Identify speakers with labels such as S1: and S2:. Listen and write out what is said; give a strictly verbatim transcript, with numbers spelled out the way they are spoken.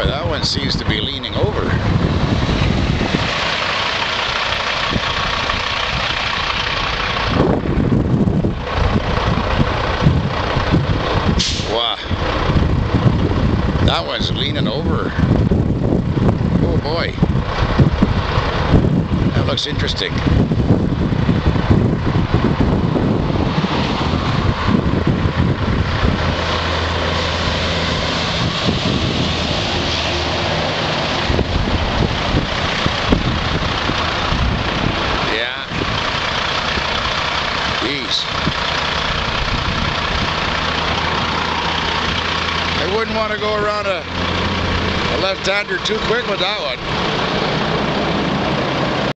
S1: Boy, that one seems to be leaning over. Wow. That one's leaning over. Oh boy. That looks interesting. I wouldn't want to go around a, a left-hander too quick with that one.